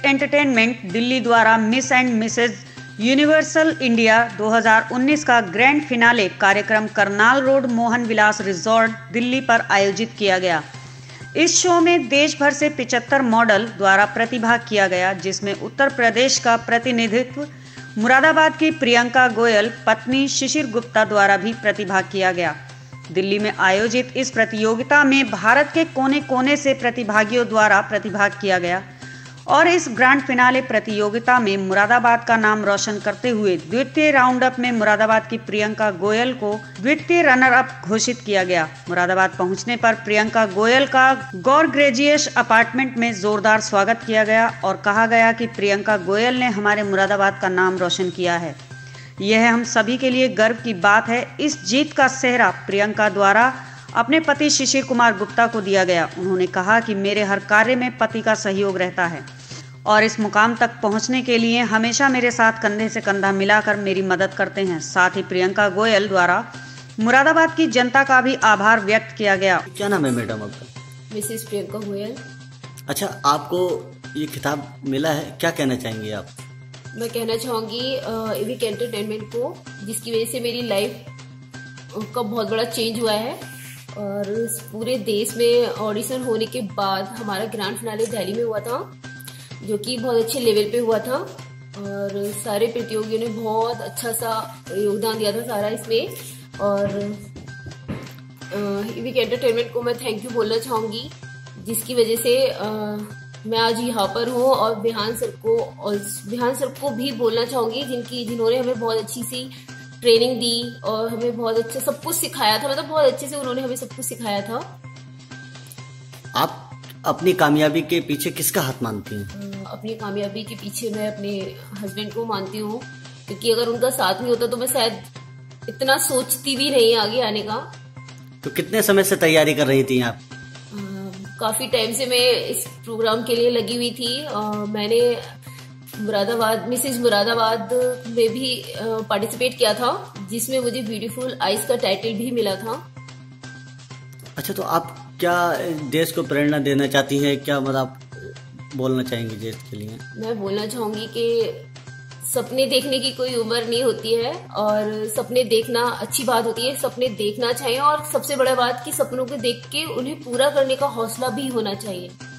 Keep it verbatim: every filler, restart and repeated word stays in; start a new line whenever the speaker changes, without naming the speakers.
Entertainment Delhi द्वारा miss and Mrs universal India दो हज़ार उन्नीस का ग्रैंड फिनाले कार्यक्रम करनाल रोड मोहन विलास रिजॉर्ट दिल्ली पर आयोजित किया गया। इस शो में देश भर से पचहत्तर मॉडल द्वारा प्रतिभाग किया गया, जिसमें उत्तर प्रदेश का प्रतिनिधित्व मुरादाबाद की प्रियंका गोयल पत्नी शिशिर गुप्ता द्वारा भी प्रतिभाग किया गया। दिल्ली में आयोजित इस प्रतियोगिता में भारत के कोने कोने से प्रतिभागियों द्वारा प्रतिभाग किया गया और इस ग्रैंड फिनाले प्रतियोगिता में मुरादाबाद का नाम रोशन करते हुए द्वितीय राउंड अप में मुरादाबाद की प्रियंका गोयल को द्वितीय रनर अप घोषित किया गया। मुरादाबाद पहुंचने पर प्रियंका गोयल का गौर ग्रेजियस अपार्टमेंट में जोरदार स्वागत किया गया और कहा गया कि प्रियंका गोयल ने हमारे मुरादाबाद का नाम रोशन किया है। यह हम सभी के लिए गर्व की बात है। इस जीत का सेहरा प्रियंका द्वारा अपने पति शिशिर कुमार गुप्ता को दिया गया। उन्होंने कहा कि मेरे हर कार्य में पति का सहयोग रहता है और इस मुकाम तक पहुंचने के लिए हमेशा मेरे साथ कंधे से कंधा मिलाकर मेरी मदद करते हैं। साथ ही प्रियंका गोयल द्वारा मुरादाबाद की जनता का भी आभार व्यक्त किया गया।
क्या नाम है मैडम आपका?
मिसेस प्रियंका गोयल।
अच्छा, आपको ये खिताब मिला है, क्या कहना चाहेंगे आप?
मैं कहना चाहूँगी इविक एंटरटेनमेंट को, जिसकी वजह से मेरी लाइफ का बहुत बड़ा चेंज हुआ है और पूरे देश में ऑडिशन होने के बाद हमारा ग्रैंड फिनाले दिल्ली में हुआ था, जो कि बहुत अच्छे लेवल पे हुआ था और सारे प्रतियोगियों ने बहुत अच्छा सा योगदान दिया था सारा इसमें। और इविक एंटरटेनमेंट को मैं थैंक यू बोलना चाहूँगी, जिसकी वजह से आ, मैं आज यहाँ पर हूँ। और बिहान सर को और बिहान सर को भी बोलना चाहूँगी, जिनकी जिन्होंने हमें बहुत अच्छी सी ट्रेनिंग दी और हमें बहुत अच्छा सब कुछ सिखाया था। मतलब बहुत अच्छे से उन्होंने हमें सब कुछ सिखाया था।
आप अपनी कामयाबी के पीछे किसका हाथ मानती हैं?
अपनी कामयाबी के पीछे मैं अपने हस्बैंड को मानती हूँ, क्योंकि अगर उनका साथ नहीं होता तो मैं शायद इतना सोचती भी नहीं आगे आने का।
तो कितने समय से तैयारी कर रही थी आप?
काफी टाइम से मैं इस प्रोग्राम के लिए लगी हुई थी। आ, मैंने मुरादाबाद मिसेज मुरादाबाद में भी पार्टिसिपेट किया था, जिसमें मुझे ब्यूटीफुल आइज का टाइटल भी मिला था।
अच्छा, तो आप क्या देश को प्रेरणा देना चाहती हैं? क्या मतलब बोलना चाहेंगी देश के लिए?
मैं बोलना चाहूंगी कि सपने देखने की कोई उम्र नहीं होती है और सपने देखना अच्छी बात होती है। सपने देखना चाहिए और सबसे बड़ा बात कि सपनों को देख के उन्हें पूरा करने का हौसला भी होना चाहिए।